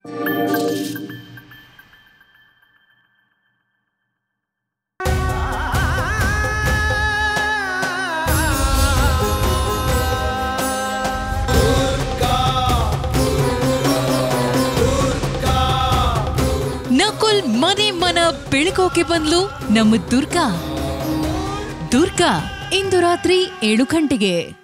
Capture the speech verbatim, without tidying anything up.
ನಕುಲ್ ಮನೆ ಮನ ಬೆಳಕೋಕೆ ಬಂದ್ಲು ನಮ್ಮ ದುರ್ಗಾ ದುರ್ಗಾ ಇಂದು ರಾತ್ರಿ ಏಳು ಗಂಟೆಗೆ.